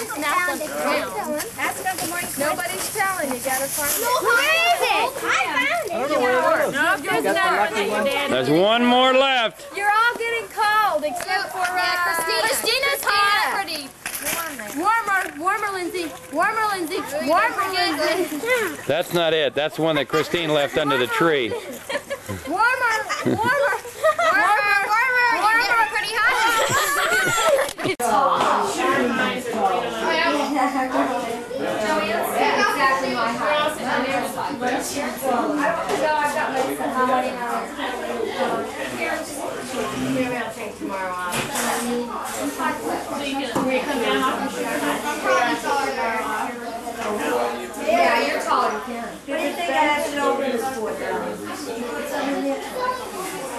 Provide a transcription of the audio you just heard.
found it. Ask them good morning. Nobody's telling. You gotta find it. Where is it? I found it. I don't know where it is. No, there's not. There's one more left. You're all getting cold except for Christina's hot. Pretty. Warmer, Lindsay. Warmer, Lindsay. Warmer, Lindsay. That's not it. That's the one that Christine left under the tree. Warmer. Pretty hot. Exactly my height. Maybe I'll take tomorrow off. Yeah, you're taller. What do you think I have to open this for?